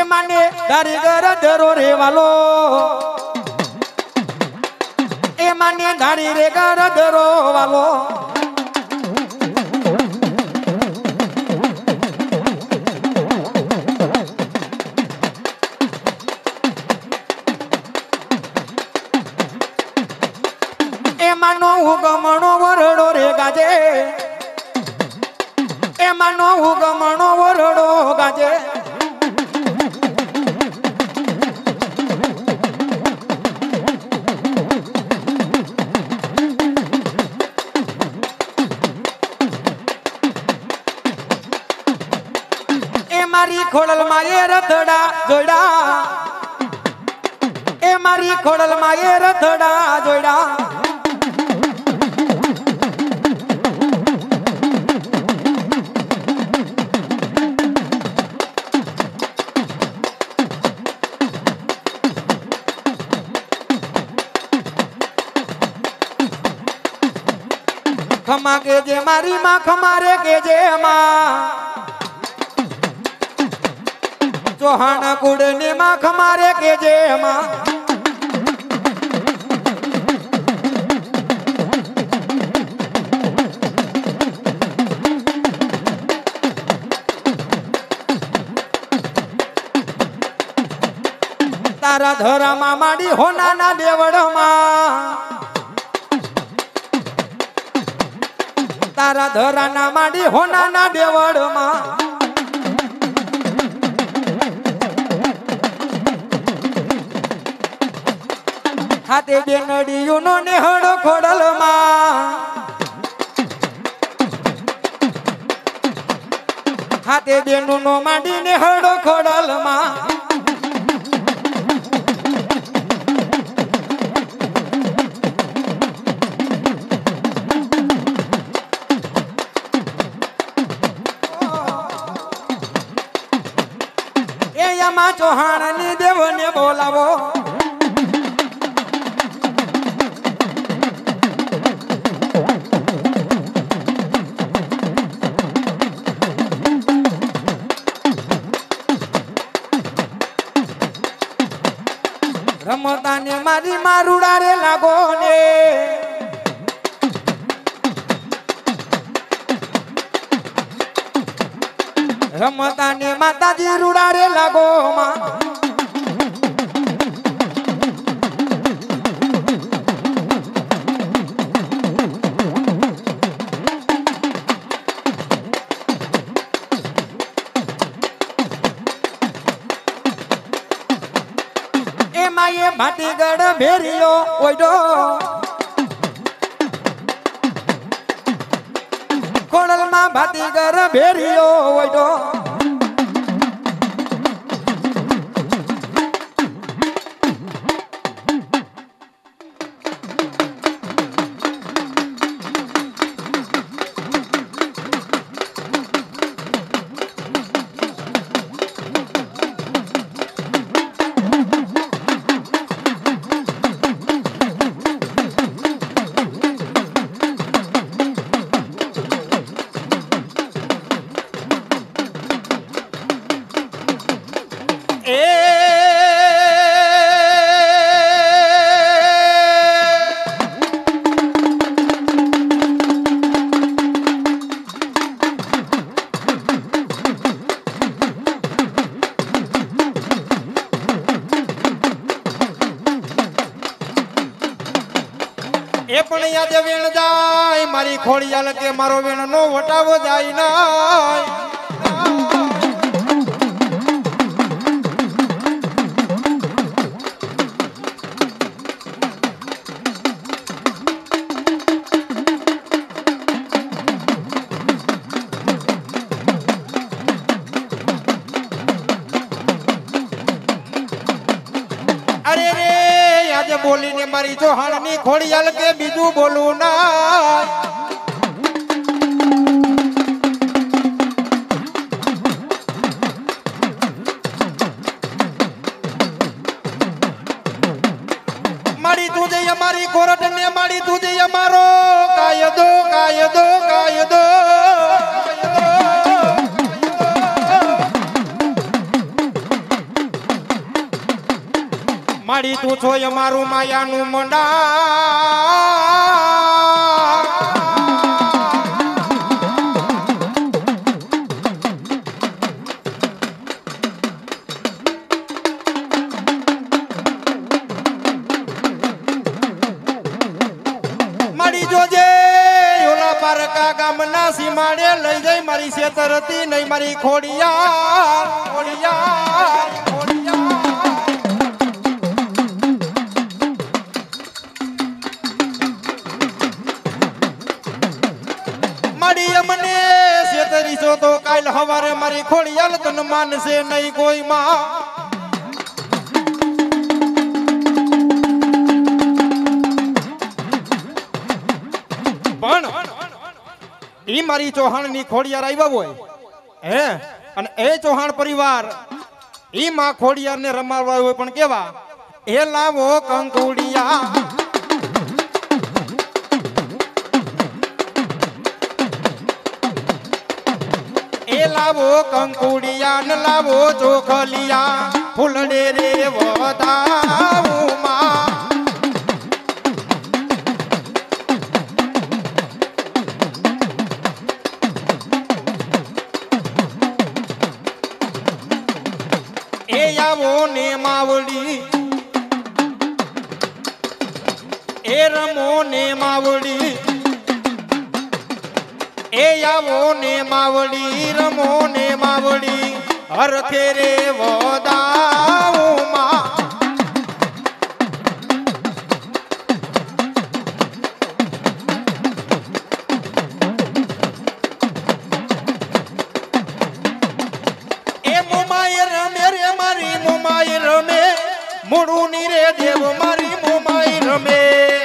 माने दारी गरदरो रे वालो ए माने दारी रे गरदरो वालो ए मानो उगमणो वरडो रे गाजे ए मानो उगमणो वरडो गाजे ए मारी खोड़ल माये रथड़ा जोड़ा ए मारी खोड़ल माये रथड़ा जोड़ा खमा के जे मारी माँ खमारे के जे माँ चौहान कुड़नी माँ खमारे के जे माँ तारा धरा माँ माड़ी होना ना देवड़ माँ तारा धरा ना माड़ी होना ना देवड़ माँ हाथे बेनड़ियों नो नेहड़ो खोड़ल माँ हाथे बेनु नो माड़ी नेहड़ो खोड़ल माँ माँ चौहान ने देव ने बोलावो रमता ने मारी मारूड़ा रे लागो ने रमता ने माता जी रूड़ा रे लागो माँ ए माये भाटीगढ़ भेरियो ओइडो खोड़ल माँ भाटीगढ़ भेरियो ओइडो પણ યાદ વેણ જાય મારી ખોડિયાલ કે મારો વેણ નો વટાવો જાય ના बोली ने मारी चौहान नी खोड़ियाल के बीजू बोलू ना मारी तुझे हमारी कोरट ने मारी तुझे हमारो कायदो कायदो कायदो માડી તું છો અમારું માયાનું મંડા જોજે ઓલા પારકા ગામના સીમાડે લઈ જઈ મારી શેતરતી નહીં મારી ખોડિયા ખોડિયા માડી મને શેતરી છો તો કાલ હવારે મારી ખોડિયાલ તન માનશે નહીં કોઈ માં ઈ મારી ચૌહાણ ની ખોડિયાર આવ્યા હોય હે અને એ ચૌહાણ પરિવાર ઈ માં ખોડિયાર ને રમાડવા હોય પણ કેવા એ લાવો કંકુડિયા એ લાવો કંકુડિયા ને લાવો ચોખલિયા ફૂલડે રે વધાવું માં આવો ને માવડી એ રમો ને માવડી એ આવો ને માવડી રમો ને માવડી હરખે રે વધાવું માં મોડું ની રે દેવ મારી મોમાઈ રમે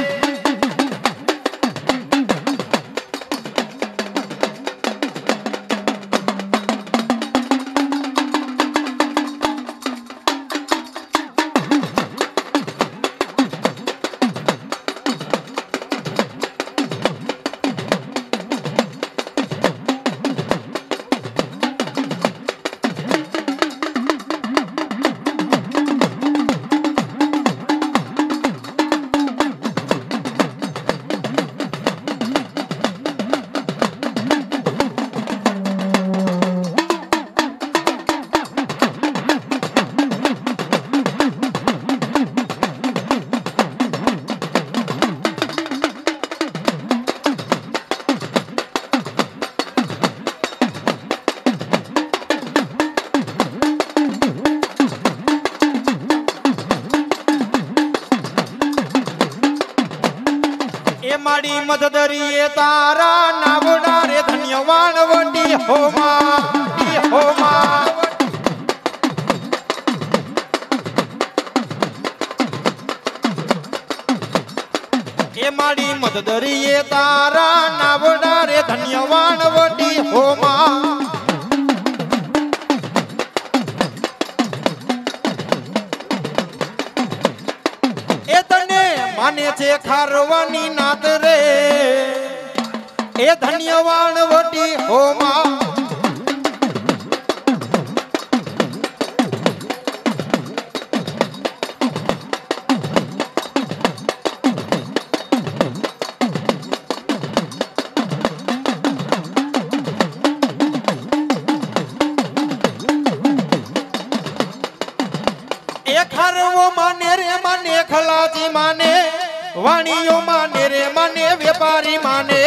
માડી મદદરીએ તારા નાવડા રે ધન્યવાદ વટી હોમા એ માડી મદદરીએ તારા નાવડા રે ધન્યવાદ વટી હોમા માને છે ખારવાની નાત રે એ ધન્યવાદ વટી હોમા એ ખારવો માને રે માને ખલાજી માને વાણીઓ માને રે માને વેપારી માને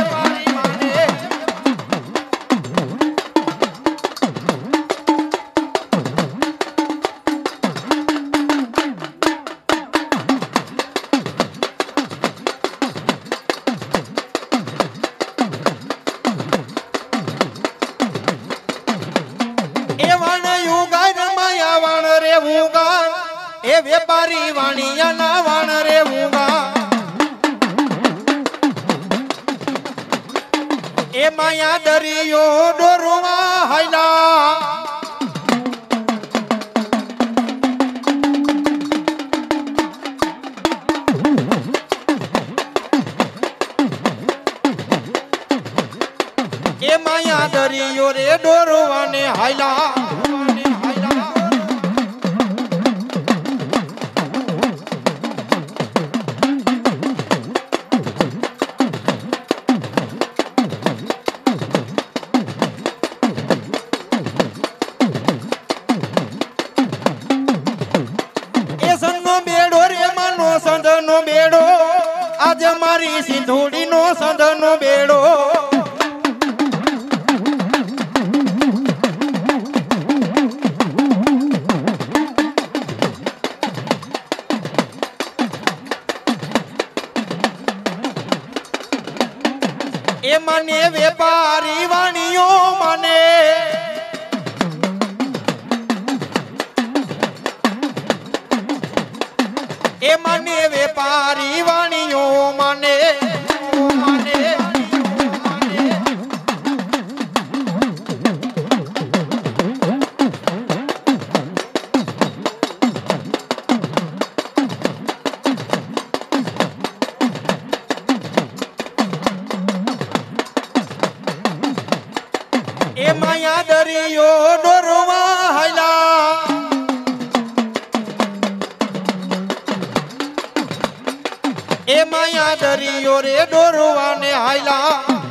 એ વાણ યુગા રમાયા વાણ રે ઉગા એ વેપારી વાણિયા ના વાણ રે ઉગા એ માયા દરિયો ડોરવા હાયલા એ માયા દરિયો રે ડોરવાને હાયલા બેડો એ મને વેપારી વાણીઓ મને એ મને વેપારી વાણીઓ મને એ માયા દરિયો ડોરવા હાયલા એ માયા દરિયો રે ડોરવાને હાયલા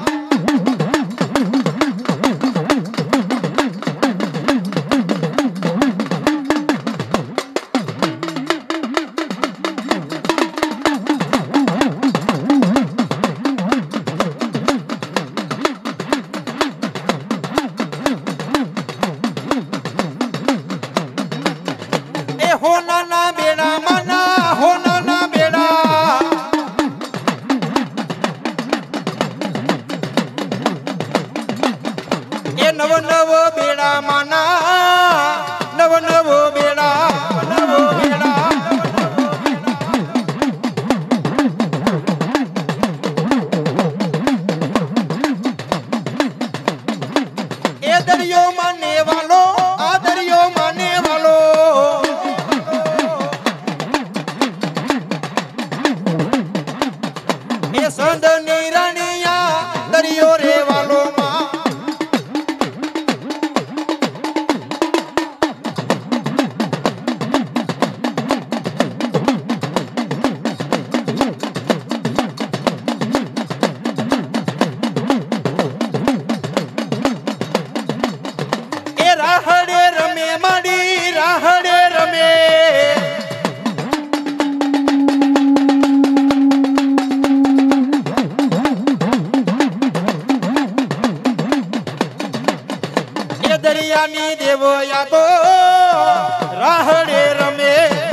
હોના ના બેડા મના હોના ના બેડા એ નવ નવ બેડા મના નવ નવ બેડા નવ બેડા એ દરિયો માને વાલો આ દરિયો માને વાલો સંદની રાણીયા દરિયો રે વાલો માં એ રાહડે રમે માડી રાહડે રમે દરિયાની દેવયા તો રાહડે રમે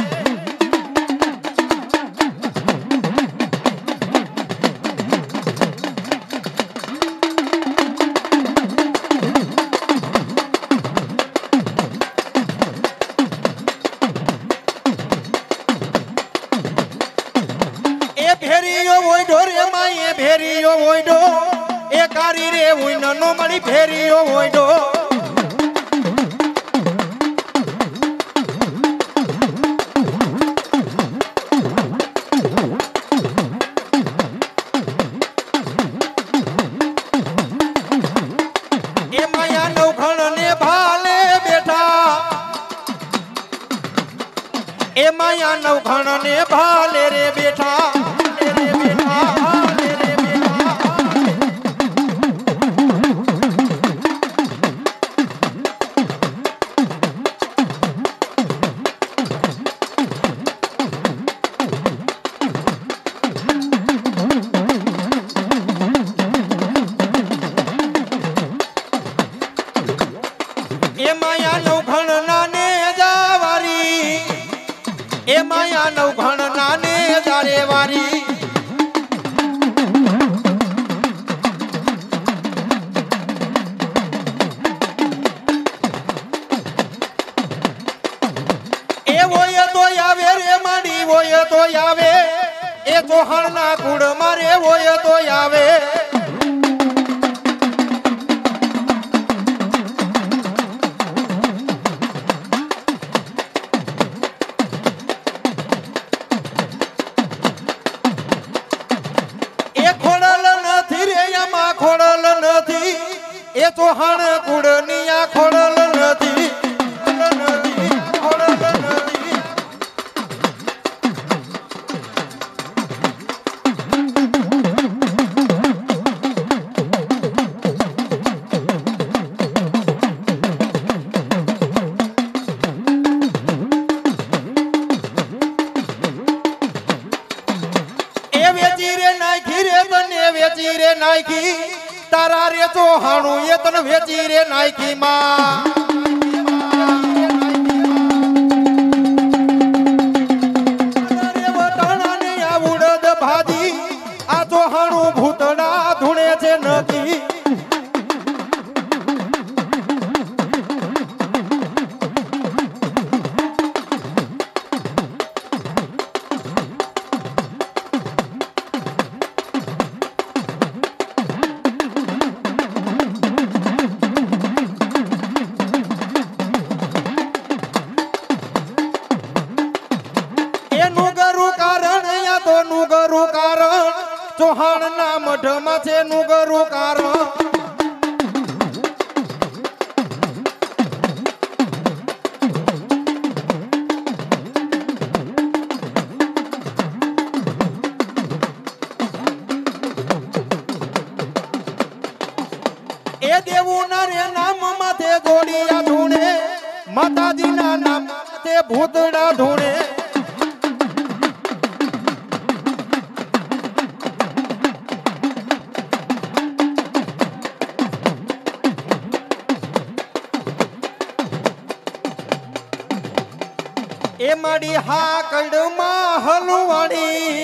એ ભેરીયો હોય ઢોરે માં એ ભેરીયો હોય ઢો એ કારી રે હોય નનો મળી ભેરીયો હોય ઢો એ માયા નવખણ ને ભાલે રે બેઠા એ માયા નવખણ નાને જાવારી એ માયા નવખણ નાને જારે વારી એ વોય તો આવે રે માડી વોય તો આવે એ ચોહાણ ના કુડ મારે વોય તો આવે ખોડલ નથી એ ચોહાણ કુડનિયા ખોડલ નથી વેચી રે નાખી નાખી તારા રે ચોહાણું એ તને વેચી રે નાખી માં ભાજી આ ચોહાણું ભૂતડા ધૂણે છે નકી નુગરું કારણ ચૌહાણ ના મઢમાં છે નુગરું કારણ એ દેવું ના રે નામ માથે જોડિયા ધૂણે માતાજી ના નામ માથે ભૂતડા ધૂણે એ માડી હા કડમાં હલવાણી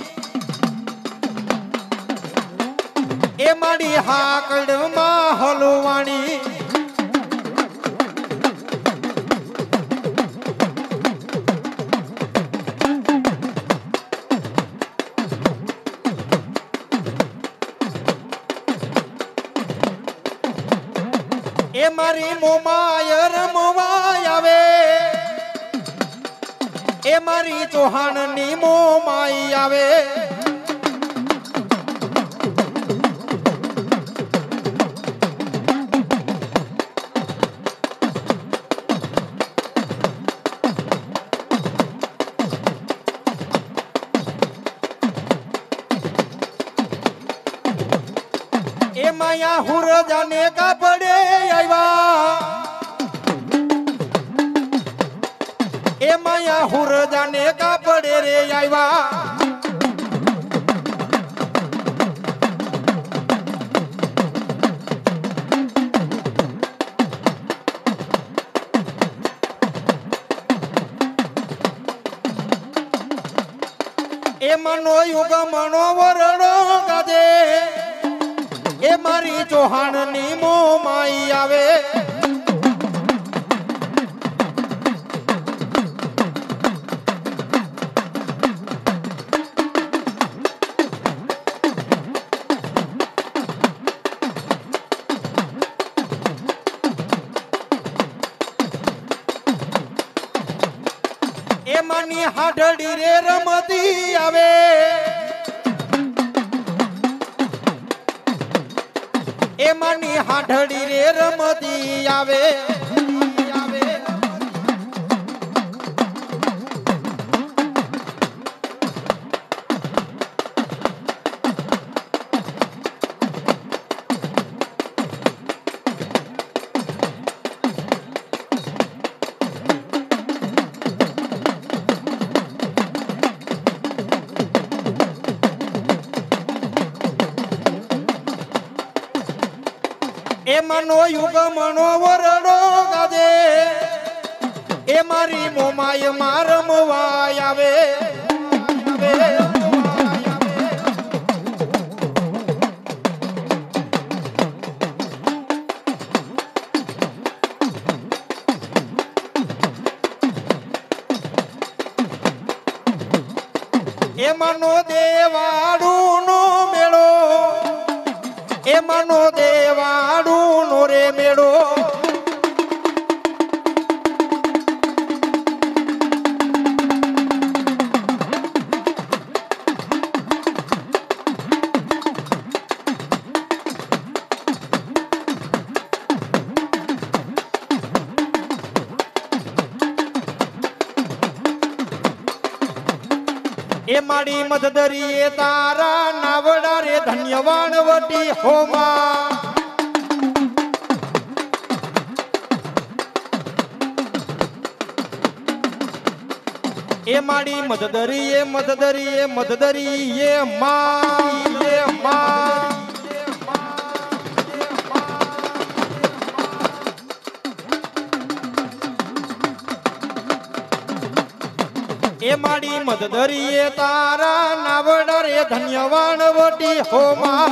એ માડી હા કડમાં હલવાણી એ મારી મોમાય રમવા આવે એ મારી ચૌહાણ ની મોમાઈ આવે એ માયા હુર જાને કા પડે આવ્યા એ માયા હુર જાને કા પડે રે આવ્યા એ મનો યુગ મનો વરણો ગાજે એ મારી ચૌહાણ ની મોમાઈ આવે એ માની હાડડી રે રમતી આવે એ માની હાડડી રે રમતી આવે એ મનો યુગ મનો વરડો ગાજે એ મારી મોમાય માં રમવા આવે એ મનો દેવાડું નો મેળો એ મનો દેવાડું નો રે મેળો એ માડી મધદરી એ તારા નાવડા રે ધન્યવાન વટી હોમા એ માડી મધદરી એ મધદરી એ મધદરી એ મા એ માડી મદદરીએ તારા નાવડા રે ધન્યવાદ વટી હોમા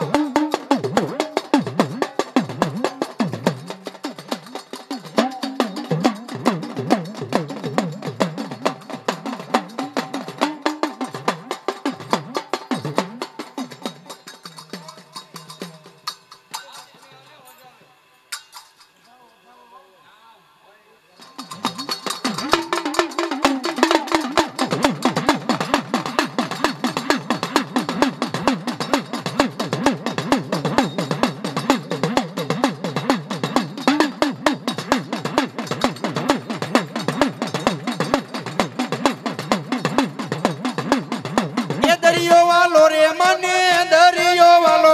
દરિયો વાલો રે મને દરિયો વાલો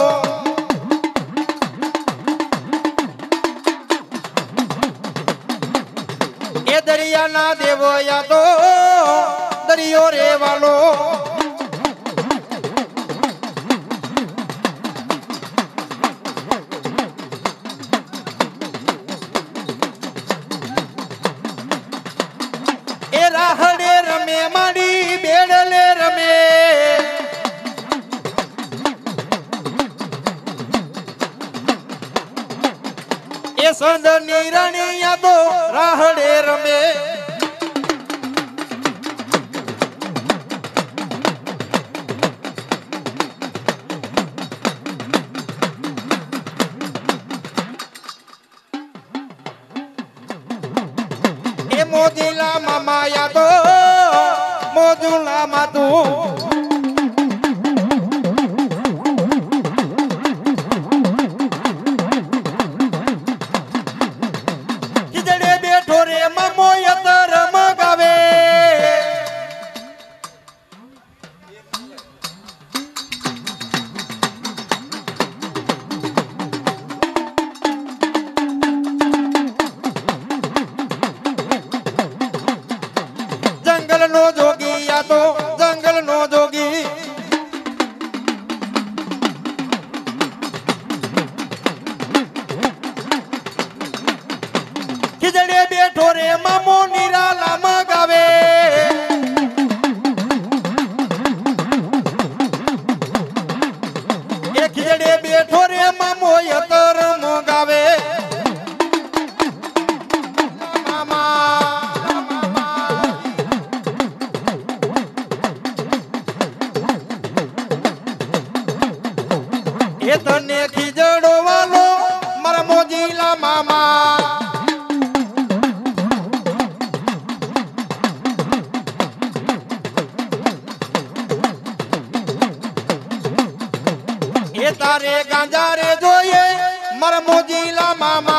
એ દરિયાના દેવો યા તો દરિયો રે વાલો એ રાહડે રમે માડી બેડલે રમે એ સંદ નિરણિયા તો રાહડે રમે એ મોજીલા મામાયા તો મોજુલા માતુ જંગલ નો જોગી યા તો જંગલ નો જોગી ખીજડે બેઠો રે મામો નિરાલા મગાવે એ ખીજડે બેઠો રે મામો યતર મગાવે એ તને ખીજડો વાલો મારા મોજીલા મામા એ તારે ગાંજા રે જોઈએ મારા મોજીલા મામા